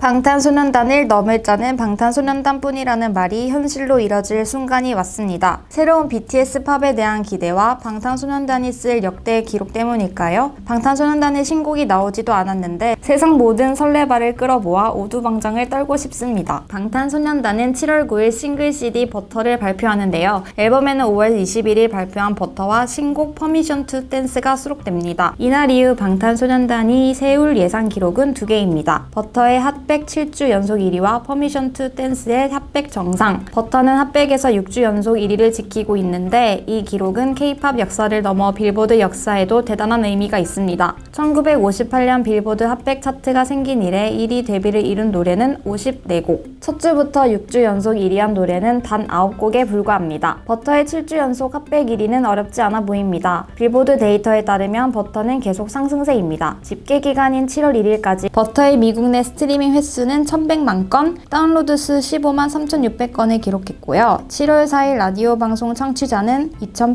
방탄소년단을 넘을 자는 방탄소년단뿐이라는 말이 현실로 이뤄질 순간이 왔습니다. 새로운 BTS 팝에 대한 기대와 방탄소년단이 쓸 역대 기록 때문일까요? 방탄소년단의 신곡이 나오지도 않았는데 세상 모든 설레발을 끌어모아 오두방정을 떨고 싶습니다. 방탄소년단은 7월 9일 싱글 CD 버터를 발표하는데요. 앨범에는 5월 21일 발표한 버터와 신곡 퍼미션 투 댄스가 수록됩니다. 이날 이후 방탄소년단이 세울 예상 기록은 2개입니다. 버터의 핫백 7주 연속 1위와 퍼미션 투 댄스의 핫백 정상. 버터는 핫백에서 6주 연속 1위를 지키고 있는데 이 기록은 K-팝 역사를 넘어 빌보드 역사에도 대단한 의미가 있습니다. 1958년 빌보드 핫백 차트가 생긴 이래 1위 데뷔를 이룬 노래는 54곡. 첫 주부터 6주 연속 1위한 노래는 단 9곡에 불과합니다. 버터의 7주 연속 핫백 1위는 어렵지 않아 보입니다. 빌보드 데이터에 따르면 버터는 계속 상승세입니다. 집계 기간인 7월 1일까지 버터의 미국 내 스트리밍 횟수는 1100만 건, 다운로드 수 15만 3600건을 기록했고요. 7월 4일 라디오 방송 청취자는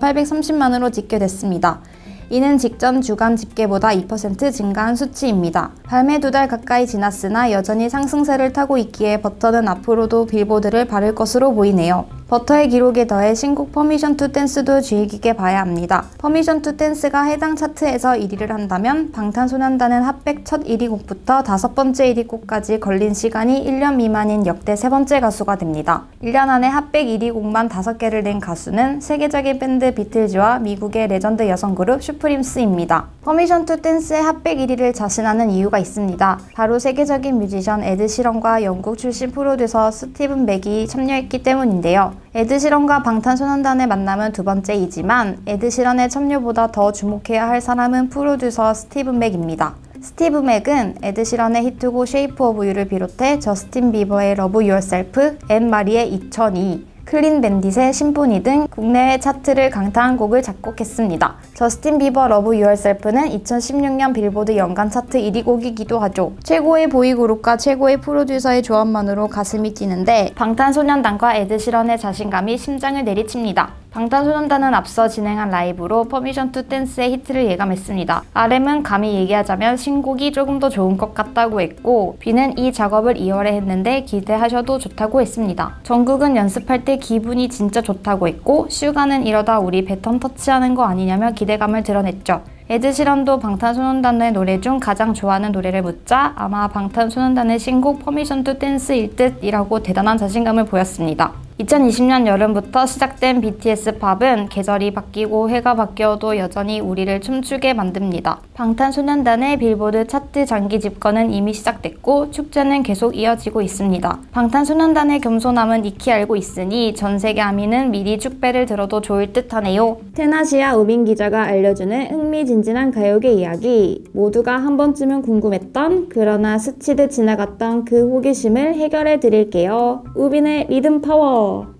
2830만으로 집계됐습니다. 이는 직전 주간 집계보다 2% 증가한 수치입니다. 발매 2달 가까이 지났으나 여전히 상승세를 타고 있기에 버터는 앞으로도 빌보드를 바를 것으로 보이네요. 버터의 기록에 더해 신곡 퍼미션 투 댄스도 주의 깊게 봐야 합니다. 퍼미션 투 댄스가 해당 차트에서 1위를 한다면 방탄소년단은 핫백 첫 1위 곡부터 5번째 1위 곡까지 걸린 시간이 1년 미만인 역대 3번째 가수가 됩니다. 1년 안에 핫백 1위 곡만 5개를 낸 가수는 세계적인 밴드 비틀즈와 미국의 레전드 여성 그룹 슈프림스입니다. 퍼미션 투 댄스의 핫백 1위를 자신하는 이유가 있습니다. 바로 세계적인 뮤지션 에드시런과 영국 출신 프로듀서 스티븐 맥이 참여했기 때문인데요. 에드시런과 방탄소년단의 만남은 2번째이지만 에드시런의 참여보다 더 주목해야 할 사람은 프로듀서 스티븐 맥입니다. 스티브 맥은 에드시런의 히트곡 쉐이프 오브 유를 비롯해 저스틴 비버의 러브 유어셀프, 앤 마리의 2002, 클린 밴딧의 심포니 등 국내외 차트를 강타한 곡을 작곡했습니다. 저스틴 비버 러브 유어셀프는 2016년 빌보드 연간 차트 1위 곡이기도 하죠. 최고의 보이그룹과 최고의 프로듀서의 조합만으로 가슴이 뛰는데 방탄소년단과 에드시런의 자신감이 심장을 내리칩니다. 방탄소년단은 앞서 진행한 라이브로 퍼미션 투 댄스의 히트를 예감했습니다. RM은 감히 얘기하자면 신곡이 조금 더 좋은 것 같다고 했고 B는 이 작업을 2월에 했는데 기대하셔도 좋다고 했습니다. 정국은 연습할 때 기분이 진짜 좋다고 했고 슈가는 이러다 우리 배턴 터치하는 거 아니냐며 기대감을 드러냈죠. 에드시런도 방탄소년단의 노래 중 가장 좋아하는 노래를 묻자 아마 방탄소년단의 신곡 퍼미션 투 댄스일 듯이라고 대단한 자신감을 보였습니다. 2020년 여름부터 시작된 BTS 팝은 계절이 바뀌고 해가 바뀌어도 여전히 우리를 춤추게 만듭니다. 방탄소년단의 빌보드 차트 장기 집권은 이미 시작됐고 축제는 계속 이어지고 있습니다. 방탄소년단의 겸손함은 익히 알고 있으니 전 세계 아미는 미리 축배를 들어도 좋을 듯 하네요. 테나시아 우빈 기자가 알려주는 흥미진진한 가요계 이야기. 모두가 한 번쯤은 궁금했던 그러나 스치듯 지나갔던 그 호기심을 해결해 드릴게요. 우빈의 리듬 파워.